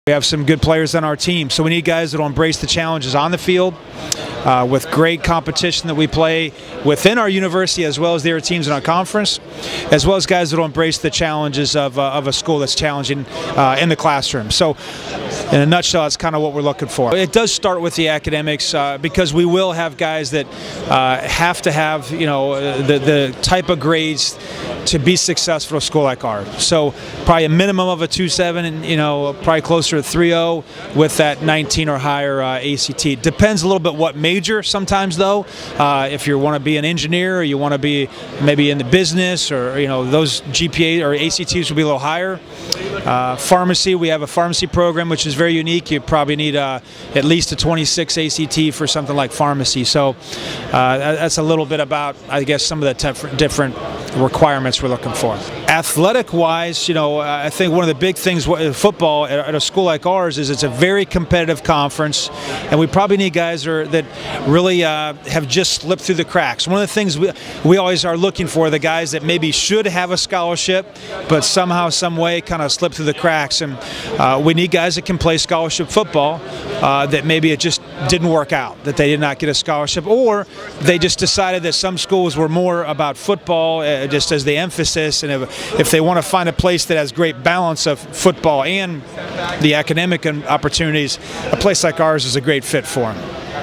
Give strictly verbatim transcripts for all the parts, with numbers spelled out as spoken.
We have some good players on our team, so we need guys that will embrace the challenges on the field uh, with great competition that we play within our university as well as their teams in our conference, as well as guys that will embrace the challenges of, uh, of a school that's challenging uh, in the classroom. So in a nutshell, that's kind of what we're looking for. It does start with the academics uh, because we will have guys that uh, have to have, you know, the, the type of grades to be successful at a school like ours. So probably a minimum of a two point seven and, you know, probably closer to three point oh with that nineteen or higher uh, A C T. Depends a little bit what major sometimes though. Uh, if you want to be an engineer or you want to be maybe in the business, or, you know, those G P A or A C Ts will be a little higher. Uh, pharmacy, we have a pharmacy program which is very unique. You probably need uh, at least a twenty-six A C T for something like pharmacy. So uh, that's a little bit about, I guess, some of the different requirements we're looking for. Athletic-wise, you know, I think one of the big things in football at a school like ours is it's a very competitive conference, and we probably need guys that, are, that really uh, have just slipped through the cracks. One of the things we, we always are looking for, the guys that maybe should have a scholarship, but somehow, some way, kind of slipped through the cracks. And uh, we need guys that can play scholarship football, uh, that maybe it just didn't work out, that they did not get a scholarship, or they just decided that some schools were more about football, uh, just as the emphasis, and if, if they want to find a place that has great balance of football and the academic opportunities, a place like ours is a great fit for them.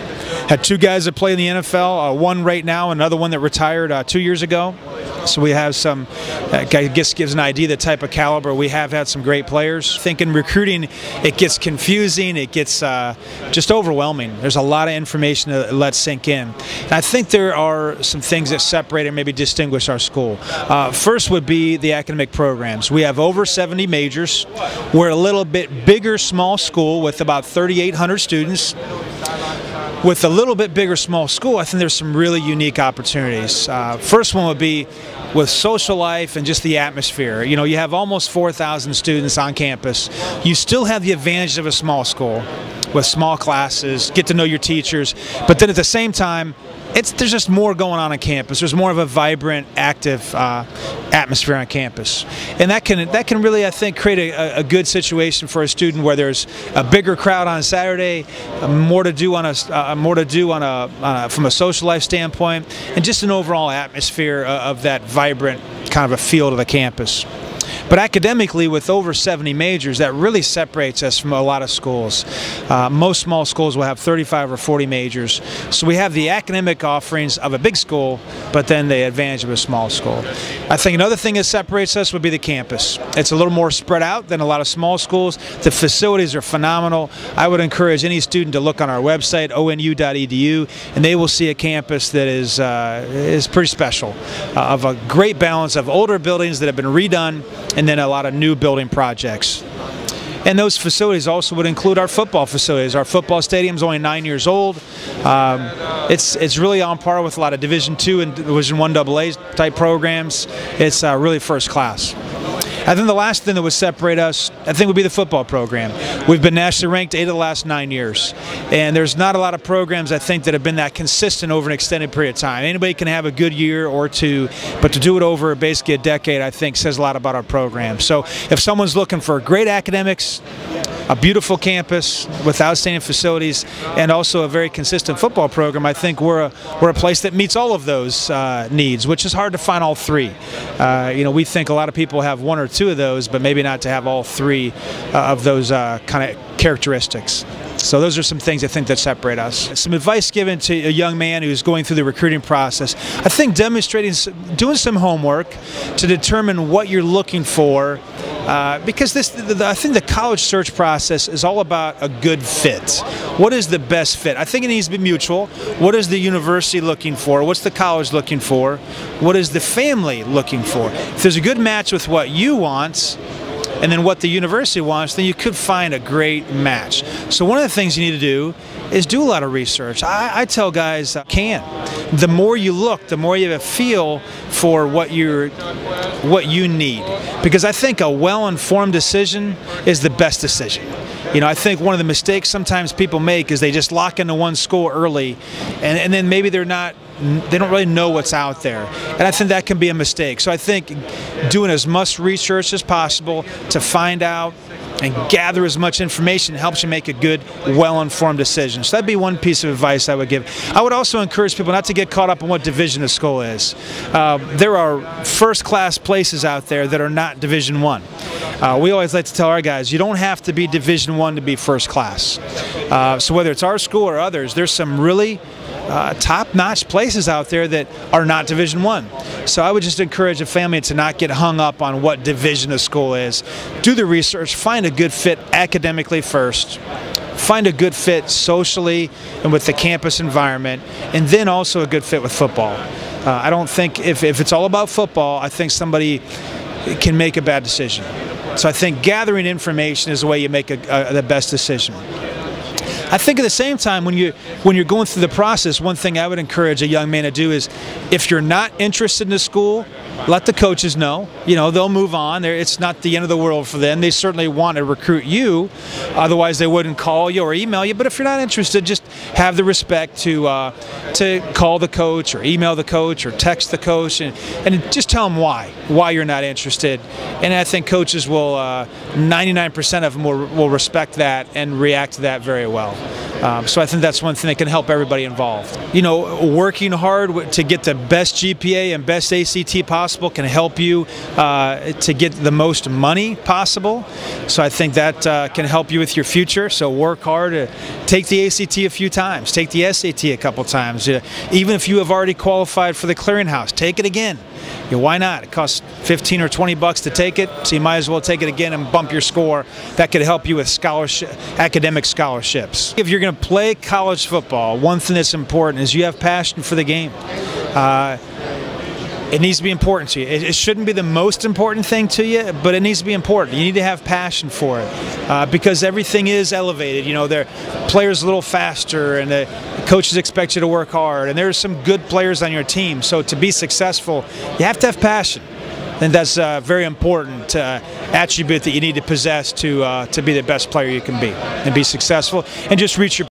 Had two guys that play in the N F L, uh, one right now, another one that retired uh, two years ago. So we have some, uh, I guess gives an idea the type of caliber. We have had some great players. I think in recruiting, it gets confusing, it gets uh, just overwhelming. There's a lot of information to let sink in. And I think there are some things that separate and maybe distinguish our school. Uh, first would be the academic programs. We have over seventy majors. We're a little bit bigger small school with about thirty-eight hundred students. With a little bit bigger small school, I think there's some really unique opportunities. Uh, first one would be with social life and just the atmosphere. You know, you have almost four thousand students on campus. You still have the advantage of a small school with small classes, get to know your teachers, but then at the same time, It's, there's just more going on on campus. There's more of a vibrant, active uh, atmosphere on campus, and that can that can really, I think, create a, a good situation for a student where there's a bigger crowd on a Saturday, uh, more to do on a uh, more to do on a, on a from a social life standpoint, and just an overall atmosphere uh, of that vibrant kind of a feel to the campus. But academically, with over seventy majors, that really separates us from a lot of schools. Uh, most small schools will have thirty-five or forty majors. So we have the academic offerings of a big school, but then the advantage of a small school. I think another thing that separates us would be the campus. It's a little more spread out than a lot of small schools. The facilities are phenomenal. I would encourage any student to look on our website, O N U dot E D U, and they will see a campus that is, uh, is pretty special, uh, of a great balance of older buildings that have been redone, and then a lot of new building projects. And those facilities also would include our football facilities. Our football stadium's only nine years old. Um, it's it's really on par with a lot of Division two and Division one double A type programs. It's uh, really first class. I think the last thing that would separate us, I think, would be the football program. We've been nationally ranked eight of the last nine years. And there's not a lot of programs, I think, that have been that consistent over an extended period of time. Anybody can have a good year or two, but to do it over basically a decade, I think, says a lot about our program. So if someone's looking for great academics, a beautiful campus with outstanding facilities, and also a very consistent football program, I think we're a, we're a place that meets all of those uh, needs, which is hard to find all three. Uh, you know, we think a lot of people have one or two of those, but maybe not to have all three uh, of those uh, kind of characteristics. So those are some things I think that separate us. Some advice given to a young man who's going through the recruiting process. I think demonstrating, doing some homework to determine what you're looking for, uh, because this, the, the, I think the college search process is all about a good fit. What is the best fit? I think it needs to be mutual. What is the university looking for? What's the college looking for? What is the family looking for? If there's a good match with what you want, and then what the university wants, then you could find a great match. So one of the things you need to do is do a lot of research. I, I tell guys, uh, can. The more you look, the more you have a feel for what you're, what you need. Because I think a well-informed decision is the best decision. You know, I think one of the mistakes sometimes people make is they just lock into one school early, and, and then maybe they're not, they don't really know what's out there. And I think that can be a mistake. So I think doing as much research as possible to find out and gather as much information. It helps you make a good, well-informed decision. So that'd be one piece of advice I would give. I would also encourage people not to get caught up in what division a school is. Uh, there are first-class places out there that are not Division One. Uh, we always like to tell our guys, you don't have to be Division One to be first class. Uh, so whether it's our school or others, there's some really uh, top-notch places out there that are not Division One. So I would just encourage a family to not get hung up on what division a school is. Do the research, find a good fit academically first, find a good fit socially and with the campus environment, and then also a good fit with football. Uh, I don't think if, if it's all about football, I think somebody can make a bad decision. So I think gathering information is the way you make a, a, the best decision. I think at the same time, when you when you're going through the process, one thing I would encourage a young man to do is, if you're not interested in the school, let the coaches know. You know, they'll move on. They're, it's not the end of the world for them. They certainly want to recruit you, otherwise they wouldn't call you or email you. But if you're not interested, just have the respect to uh, to call the coach or email the coach or text the coach, and, and just tell them why why you're not interested. And I think coaches will, uh, ninety-nine percent of them will, will respect that and react to that very well. Um, so I think that's one thing that can help everybody involved. You know, working hard to get the best G P A and best A C T possible can help you uh, to get the most money possible. So I think that uh, can help you with your future. So work hard. Uh, take the A C T a few times. Take the S A T a couple times. Uh, even if you have already qualified for the clearinghouse, take it again. You know, why not? It costs fifteen or twenty bucks to take it, so you might as well take it again and bump your score. That could help you with scholarship, academic scholarships. If you're going to play college football, one thing that's important is you have passion for the game. Uh, It needs to be important to you. It, it shouldn't be the most important thing to you, but it needs to be important. You need to have passion for it uh, because everything is elevated. You know, the players a little faster, and the coaches expect you to work hard, and there's some good players on your team. So to be successful, you have to have passion. And that's a very important uh, attribute that you need to possess to uh, to be the best player you can be and be successful and just reach your